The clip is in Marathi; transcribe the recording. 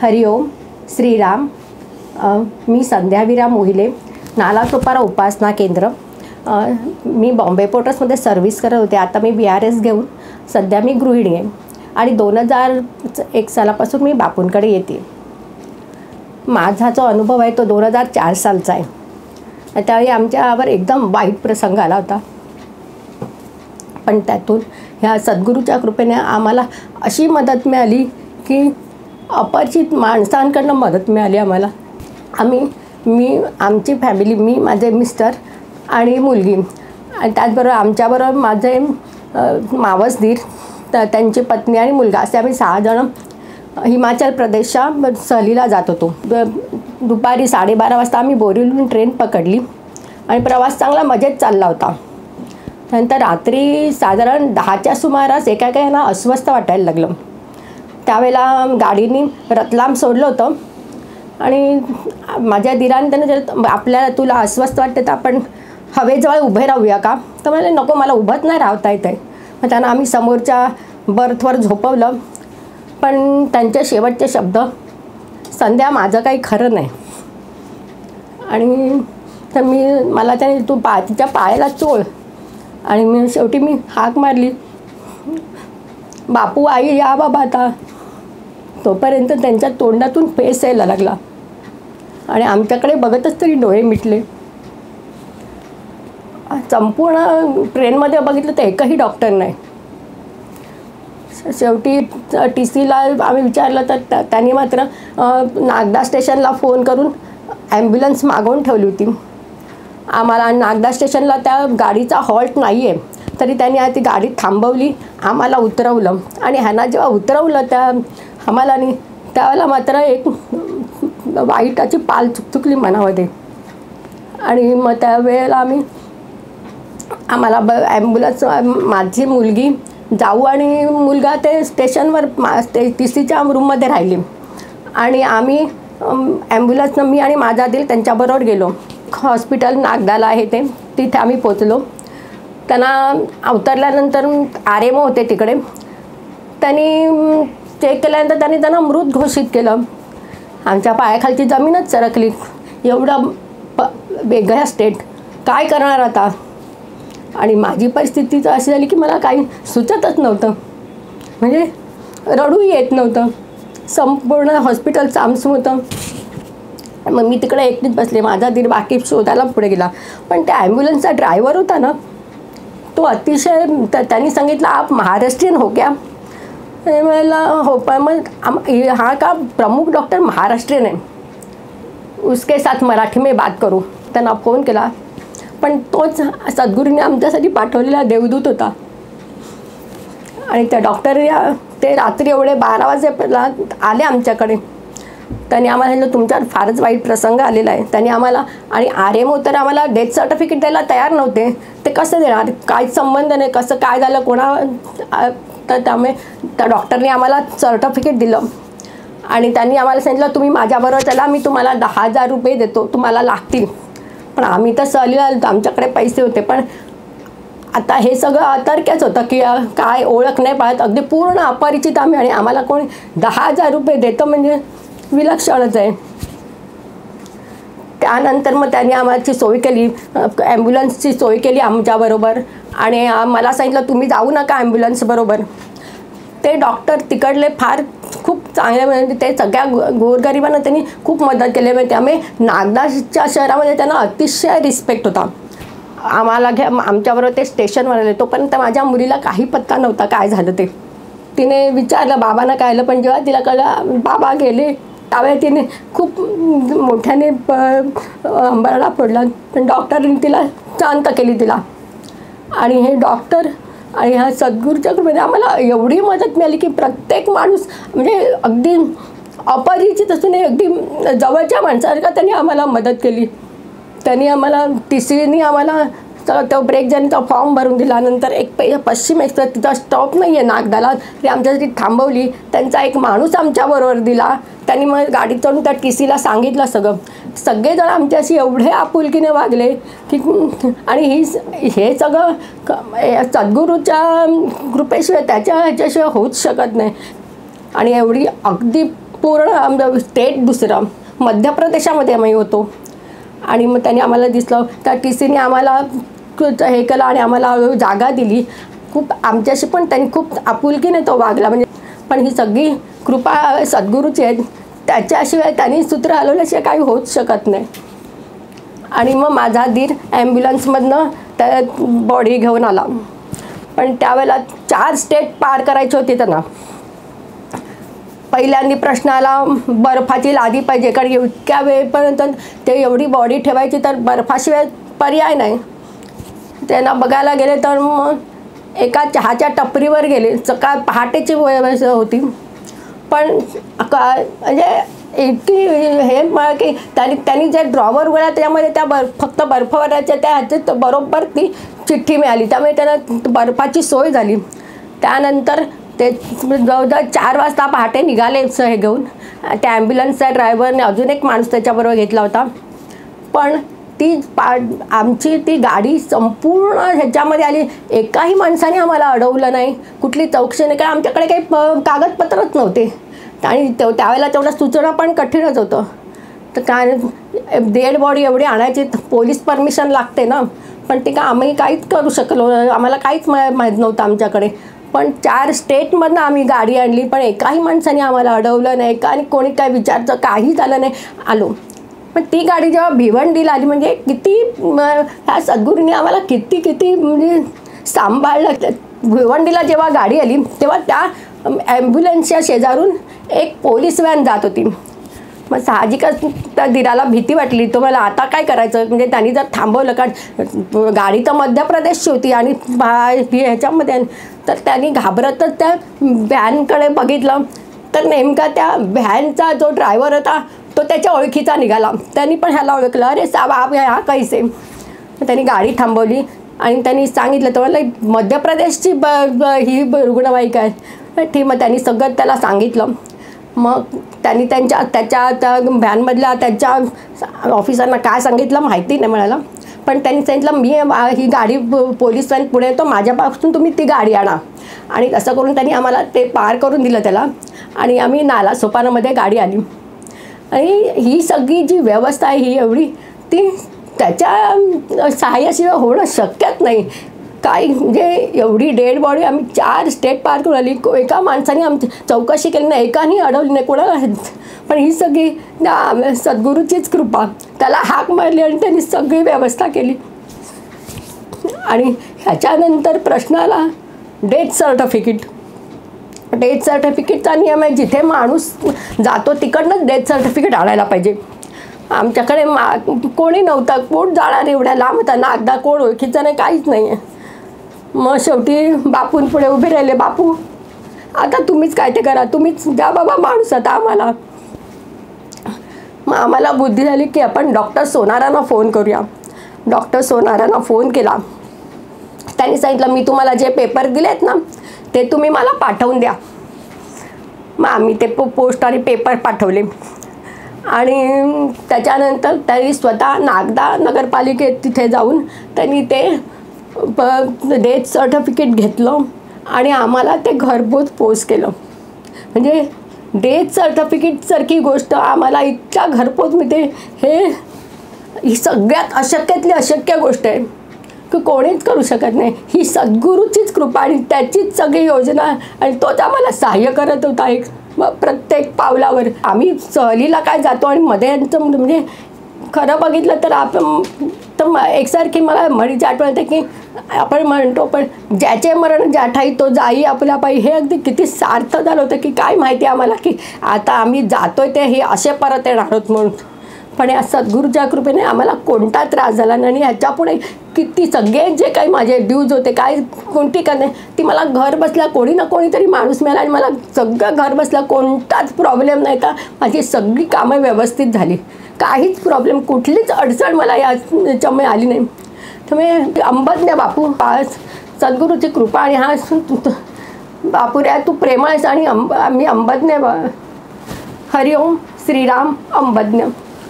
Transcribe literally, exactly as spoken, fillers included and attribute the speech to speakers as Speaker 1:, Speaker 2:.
Speaker 1: हरिओम श्रीराम. मी संध्याविरा मोहिले, नालासोपारा उपासना केंद्र. मी बॉम्बे पोर्ट्समध्ये सर्व्हिस करत होते. आता मी बी आर एस घेऊन सध्या मी गृहिणी आहे आणि दोन हजार एक सालापासून मी बापूंकडे येते. माझा जो अनुभव आहे तो दोन हजार चार सालचा आहे. त्यावेळी आमच्यावर एकदम वाईट प्रसंग आला होता, पण त्यातून ह्या सद्गुरूच्या कृपेने आम्हाला अशी मदत मिळाली की अपरिचित माणसांकडून मदत मिळाली आम्हाला. आम्ही मी आमची फॅमिली, मी माझे मिस्टर आणि मुलगी आणि त्याचबरोबर आमच्याबरोबर माझे मावस दीर, त्यांची पत्नी आणि मुलगा, असे आम्ही सहा जण हिमाचल प्रदेशच्या सहलीला जात होतो. दुपारी साडेबारा वाजता आम्ही बोरिवलीहून ट्रेन पकडली आणि प्रवास चांगला मजेत चालला होता. नंतर रात्री साधारण दहाच्या सुमारास एका एकाना अस्वस्थ वाटायला लागलं. त्यावेळेला गाडीने रतलाम सोडलं होतं आणि माझ्या दिराने त्यानं आपल्याला तुला अस्वस्थ वाटतं तर आपण हवेजवळ उभे राहूया का, तर मला नको, मला उभंच नाही राहता येत आहे. मग त्यांना आम्ही समोरच्या बर्थवर झोपवलं. पण त्यांचे शेवटचे शब्द, संध्या माझं काही खरं नाही. आणि तर मी मला त्याने तू पा तिच्या पायाला चोळ आणि मी शेवटी मी हाक मारली, बापू आई या बाबा आता. तोपर्यंत त्यांच्या तोंडातून फेस यायला लागला आणि आमच्याकडे बघतच तरी डोळे मिटले. संपूर्ण ट्रेनमध्ये बघितलं तर एकही डॉक्टर नाही. शेवटी टी सीला आम्ही विचारलं तर त्यांनी मात्र नागदा स्टेशनला फोन करून ॲम्ब्युलन्स मागवून ठेवली होती आम्हाला. नागदा स्टेशनला त्या गाडीचा हॉल्ट नाही आहे, तरी त्यांनी ती गाडी थांबवली, आम्हाला उतरवलं आणि ह्यांना जेव्हा उतरवलं त्या आम्हाला आणि त्यावेळेला मात्र एक वाईटाची पाल चुकचुकली मनामध्ये. आणि मग त्यावेळेला आम्ही आम्हाला ब ॲम्ब्युलन्स माझी मुलगी, जाऊ आणि मुलगा ते स्टेशनवर मा ते टी सीच्या रूममध्ये राहिली आणि आम्ही ॲम्ब्युलन्सनं मी आणि माझा दिल त्यांच्याबरोबर गेलो. हॉस्पिटल नागदाला आहे ते, तिथे आम्ही पोचलो. त्यांना उतरल्यानंतर आर एम ओ होते तिकडे, त्यांनी चेक केल्यानंतर त्यांनी त्यांना मृत घोषित केलं. आमच्या पायाखालची जमीनच सरकली. एवढं प वेगळ्या स्टेट, काय करणार आता. आणि माझी परिस्थिती तर अशी झाली की मला काही सुचतच नव्हतं, म्हणजे रडूही येत नव्हतं. संपूर्ण हॉस्पिटल सामसूम होतं. मग मी तिकडे एकटीच बसले, माझा दीर बाकी शोधायला पुढे गेला. पण त्या ॲम्ब्युलन्सचा ड्रायव्हर होता ना, तो अतिशय त्यांनी सांगितलं आप महाराष्ट्रीयन हो क्या. मला हो, पण मग हाँ का प्रमुख डॉक्टर महाराष्ट्रीयन आहे, उसके साथ मराठी में बात करू. त्यांना फोन केला, पण तोच सद्गुरूने आमच्यासाठी पाठवलेला देवदूत होता. आणि त्या डॉक्टर या ते रात्री एवढे बारा वाजेला आले आमच्याकडे. त्यांनी आम्हाला सांगितलं तुमच्यावर फारच वाईट प्रसंग आलेला आहे. त्यांनी आम्हाला आणि आर एम ओ तर आम्हाला डेथ सर्टिफिकेट द्यायला तयार नव्हते. ते कसं देणार, काहीच संबंध नाही, कसं काय झालं कोणा. तर त्यामुळे त्या डॉक्टरने आम्हाला सर्टिफिकेट दिलं आणि त्यांनी आम्हाला सांगितलं तुम्ही माझ्याबरोबर चला, मी तुम्हाला दहा हजार रुपये देतो, तुम्हाला लागतील. पण आम्ही तर सहलीला आलो, आमच्याकडे पैसे होते. पण आता हे सगळं अतर्क्यच होतं की काय ओळख नाही पाहत, अगदी पूर्ण अपरिचित आम्ही आणि आम्हाला कोणी दहा हजार रुपये देतं म्हणजे विलक्षणच आहे. त्यानंतर मग त्यांनी आम्हाची सोय केली, ॲम्ब्युलन्सची सोय केली आमच्याबरोबर आणि मला सांगितलं तुम्ही जाऊ नका ॲम्ब्युलन्सबरोबर. ते डॉक्टर तिकडले फार खूप चांगले, म्हणजे ते सगळ्या गोरगरिबांना त्यांनी खूप मदत केली. म्हणजे त्यामुळे नागदाच्या शहरामध्ये त्यांना अतिशय रिस्पेक्ट होता. आम्हाला घ्या आमच्याबरोबर ते स्टेशनवर आले. तोपर्यंत माझ्या मुलीला काही पत्ता नव्हता काय झालं ते. तिने विचारलं बाबांना काय आलं, पण जेव्हा तिला कळलं बाबा गेले त्यावेळी तिने खूप मोठ्याने प अंबरडा फोडला. पण डॉक्टरने तिला शांत केली तिला. आणि हे डॉक्टर आणि ह्या सद्गुरूच्या कृपेने आम्हाला एवढी मदत मिळाली की प्रत्येक माणूस म्हणजे अगदी अपरिचित असून अगदी जवळच्या माणसासारखा त्यांनी आम्हाला मदत केली. त्यांनी आम्हाला टी सीने आम्हाला तो ब्रेक जर्नीचा फॉर्म भरून दिला. नंतर एक पै पश्चिम एक्सप्रेस तिचा स्टॉप नाही आहे नागदाला, ती आमच्यासाठी थांबवली. त्यांचा एक माणूस आमच्याबरोबर दिला. त्यांनी मग गाडीत चढून त्या टी सीला सांगितलं सगळं. सगळेजण आमच्याशी एवढे आपुलकीने वागले की आणि ही हे सगळं सद्गुरूच्या कृपेशिवाय त्याच्या ह्याच्याशिवाय होऊच शकत नाही. आणि एवढी अगदी पूर्ण स्टेट दुसरं मध्य प्रदेशामध्ये आम्ही होतो. आणि मग त्यांनी आम्हाला दिसलं त्या टी सीने आम्हाला हे केलं आणि आम्हाला जागा दिली. खूप आमच्याशी पण त्यांनी खूप आपुलकीने तो वागला. म्हणजे पण ही सगळी कृपा सद्गुरूची आहे. त्याच्याशिवाय त्यांनी सूत्र हलवल्याशिवाय काही होऊच शकत नाही. आणि मग माझा दीर ॲम्ब्युलन्समधनं त्या बॉडी घेऊन आला. पण त्यावेळेला चार स्टेट पार करायचे होते त्यांना. पहिल्यांदा प्रश्न आला बर्फाची लादी पाहिजे, कारण इतक्या वेळपर्यंत ते एवढी बॉडी ठेवायची तर बर्फाशिवाय पर्याय नाही. त्यांना बघायला गेले तर मग एका चहाच्या टपरीवर गेले. सकाळ पहाटेची वेळ होती. पण म्हणजे इतकी हे की त्यांनी त्यांनी जे ड्रॉवर उघडला त्याच्यामध्ये त्या बर्फ फक्त बर्फ भरायच्या त्या ह्याच्यात बरोबर ती चिठ्ठी मिळाली. त्यामुळे त्यांना बर्फाची सोय झाली. त्यानंतर ते जवळजवळ चार वाजता पहाटे निघाले हे घेऊन. त्या ॲम्ब्युलन्सच्या ड्रायव्हरने अजून एक माणूस त्याच्याबरोबर घेतला होता. पण ती पा आमची ती गाडी संपूर्ण ह्याच्यामध्ये आली. एकाही माणसाने आम्हाला अडवलं नाही, कुठली चौकशी नाही, कारण आमच्याकडे काही प कागदपत्रच नव्हते. आणि ते त्यावेळेला तेवढं सुचणं पण कठीणच होतं. तर काय डेड बॉडी एवढी आणायची पोलीस परमिशन लागते ना. पण ते का आम्ही काहीच करू शकलो, आम्हाला काहीच माहीत नव्हतं आमच्याकडे. पण चार स्टेटमधनं आम्ही गाडी आणली, पण एकाही माणसाने आम्हाला अडवलं नाही का आणि कोणी काय विचारचं काही झालं नाही, आलो. पण ती गाडी जेव्हा भिवंडीला आली म्हणजे किती ह्या सद्गुरूंनी आम्हाला किती किती म्हणजे सांभाळलं. भिवंडीला जेव्हा गाडी आली तेव्हा त्या ॲम्ब्युलन्सच्या शेजारून एक पोलीस व्हॅन जात होती. मग साहजिकच त्या दिराला भीती वाटली. तो मला आता काय करायचं, म्हणजे त्यांनी जर थांबवलं, कारण गाडी तर मध्य प्रदेशची होती आणि ह्याच्यामध्ये, तर त्यांनी घाबरतच त्या व्हॅनकडे बघितलं. तर नेमका त्या व्हॅनचा जो ड्रायव्हर होता तो त्याच्या ओळखीचा निघाला. त्यांनी पण ह्याला ओळखलं, अरे साहेब आप हा कैसे. त्यांनी गाडी थांबवली आणि त्यांनी सांगितलं तर मला मध्य प्रदेशची ब ही रुग्णवाहिका आहे. ठीक, मग त्यांनी सगळं त्याला सांगितलं. मग त्यांनी त्यांच्या त्याच्या त्या व्हॅनमधल्या त्यांच्या ऑफिसरना काय सांगितलं माहिती नाही मिळालं. पण त्यांनी सांगितलं मी ही गाडी पोलीस व्हॅन पुढे येतो, माझ्यापासून तुम्ही ती गाडी आणा. आणि असं करून त्यांनी आम्हाला ते पार करून दिलं त्याला. आणि आम्ही नाला सोपानामध्ये गाडी आली. आणि ही सगळी जी व्यवस्था आहे ही एवढी ती त्याच्या सहाय्याशिवाय होणं शक्यच नाही. काही म्हणजे एवढी डेड बॉडी आम्ही चार स्टेट पार करून आली. एका माणसाने आमची चौकशी केली नाही, एकाने अडवली नाही कोणाला. पण ही सगळी सद्गुरूचीच कृपा. त्याला हाक मारली आणि त्यांनी सगळी व्यवस्था केली. आणि ह्याच्यानंतर प्रश्न आला डेथ सर्टिफिकेट. डेथ सर्टिफिकेटचा नियम आहे जिथे माणूस जातो तिकडनंच डेथ सर्टिफिकेट आणायला पाहिजे. आमच्याकडे मा कोणी नव्हतं, कोण जाणार एवढ्या लांब होता, नागदा कोण ओळखीचं नाही, काहीच नाही आहे. मग शेवटी बापून पुढे उभे राहिले. बापू आता तुम्हीच काय ते करा, तुम्हीच द्या बाबा माणूस आता आम्हाला. मग आम्हाला बुद्धी झाली की आपण डॉक्टर सोनारांना फोन करूया. डॉक्टर सोनारांना फोन केला. त्यांनी सांगितलं मी तुम्हाला जे पेपर दिलेत ना ते तुम्ही मला पाठवून द्या. मग आम्ही ते पो पोस्ट आणि पेपर पाठवले. आणि त्याच्यानंतर त्यांनी स्वतः नागदा नगरपालिकेत तिथे जाऊन त्यांनी ते प डेथ सर्टिफिकेट घेतलं आणि आम्हाला ते घरपोच पोस्ट केलं. म्हणजे डेथ सर्टिफिकेटसारखी गोष्ट आम्हाला इतक्या घरपोच मिळते, हे ही सगळ्यात अशक्यातली अशक्य गोष्ट आहे की कोणीच करू शकत नाही. ही सद्गुरूचीच कृपा आणि त्याचीच सगळी योजना आणि तोच आम्हाला सहाय्य करत होता एक प्रत्येक पावलावर. आम्ही सहलीला काय जातो आणि मध्ये यांचं म्हणजे खरं बघितलं तर आपण तर एकसारखी मला म्हणीची आठवण येते की आपण म्हणतो पण ज्याचे मरण ज्या ठाई तो जाई आपल्या पायी. हे अगदी किती सार्थ झालं होतं की काय माहिती आम्हाला की आता आम्ही जातोय ते हे असे परत येणार आहोत म्हणून. पण या सद्गुरूच्या कृपेने आम्हाला कोणता त्रास झाला नाही. आणि ह्याच्यापुढे किती सगळे जे काही माझे ड्यूज होते काय कोणती का नाही ती मला घर बसल्या कोणी ना कोणीतरी माणूस मिळाला आणि मला सगळं घर बसल्या कोणताच प्रॉब्लेम नाही. तर माझी सगळी कामं व्यवस्थित झाली, काहीच प्रॉब्लेम कुठलीच अडचण मला याच्यामुळे आली नाही. त्यामुळे अंबज्ञ बापू पास सद्गुरूची कृपा आणि हा बापूऱ्या तू प्रेमळ आहेस आणि अंब आम्ही अंबज्ञ. हरिओम श्रीराम अंबज्ञ.